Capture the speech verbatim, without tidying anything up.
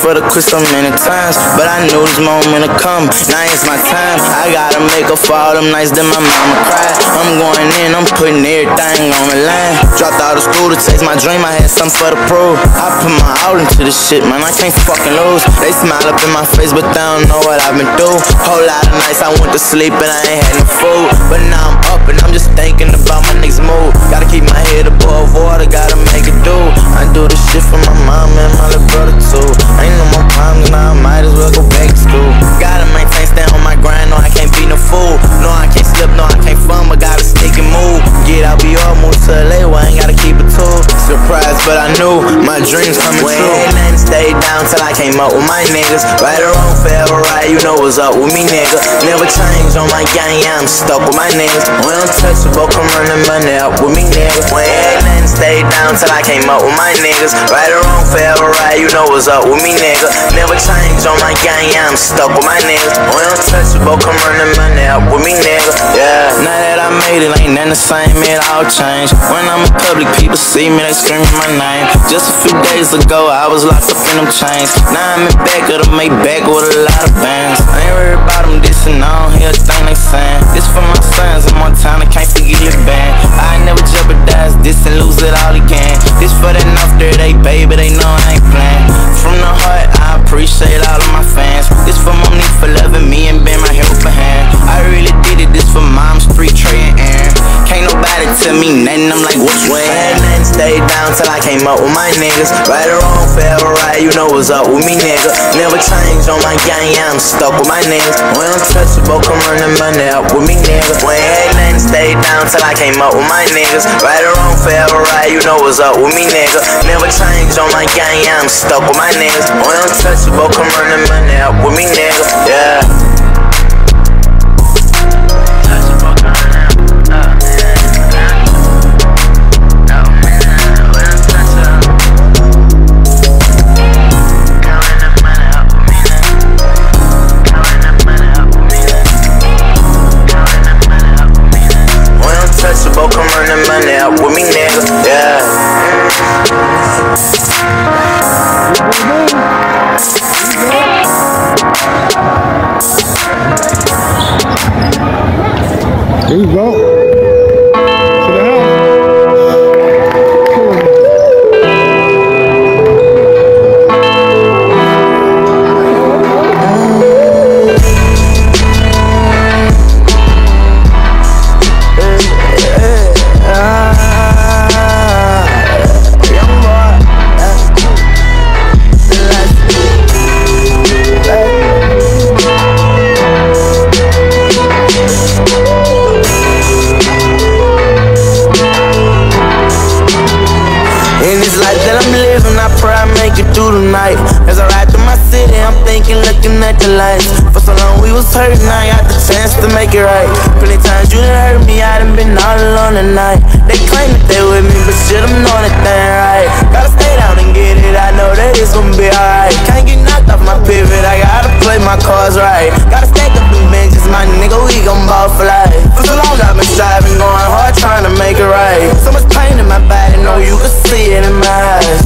for the quit so many times, but I knew this moment would come. Now it's my time. I gotta make up for all them nights that my mama cried. I'm going in, I'm putting everything on the line. Dropped out of school to chase my dream. I had something for the prove. I put my all into this shit, man. I can't fucking lose. They smile up in my face, but they don't know what I've been through. Whole lot of nights I went to sleep and I ain't had no food, but now I'm up and I'm just thinking about my next move. Gotta keep my head above water, gotta make it do. I do this shit for my mom and my little brother too. Ain't no more problems now, I might as well go back to school. Gotta maintain, stay on my grind, no I can't be no fool. No I can't slip, no I can't fun, but gotta stick and move. Get out, be all move to L A, well I ain't gotta keep it too. Surprised, but I knew my dreams coming true. Ain't nothing, stayed down till I came up with my niggas. Right or wrong, forever right, you know what's up with me, nigga. Never change on my gang, yeah, I'm stuck with my niggas. When untouchable, come running money up with me, nigga. When ain't nothing, stayed down till I came up with my niggas. Right or wrong, forever right, you know what's up with me, nigga. Never change on my gang, yeah, I'm stuck with my niggas. When untouchable, come running money up with me, nigga. Yeah, now that I made it, ain't nothing the same, it all changed. When I'm in public, people see me, they screaming my name. Just a few days ago, I was locked up in them chains. Now I'm in back of the Maybach with a lot of bands. I ain't worried about them dissing, I don't hear a thing they saying. This for my sons in Montana, can't forget your band. I never jeopardize this and lose it all again. This for that North Dirty, baby, they know I ain't playing. From the heart, I appreciate all of my fans. This for mommy for loving me and being my helping hand. I really did it, this for mom, street, Trey, and Aaron. Can't nobody tell me nothing, I'm like, what you saying? Nothing, stayed down till I came up with my niggas. Right or wrong, forever right, you know what's up with me, nigga. Never change on my gang, yeah, I'm stuck with my niggas. When untouchable, come running money up with me, nigga. When ain't nothing, stayed down till I came up with my niggas. Right or wrong, forever right, you know what's up with me, nigga. Never change on my gang, yeah, I'm stuck with my niggas. When untouchable, come running money up with me, nigga. Yeah. Come run the money up with me, nigga. Yeah. Here you go. To the house. Tonight, as I ride through my city, I'm thinking, looking at the lights. For so long we was hurting, I got the chance to make it right. Plenty times you done hurt me, I done been all alone tonight. They claim that they with me, but shit, I'm knowing that they ain't right. Gotta stay down and get it, I know that it's gonna be alright. Can't get knocked off my pivot, I gotta play my cards right. Gotta stack up them benches, my nigga, we gon' ball for life. For so long I've been striving, going hard, trying to make it right. So much pain in my body, know you can see it in my eyes.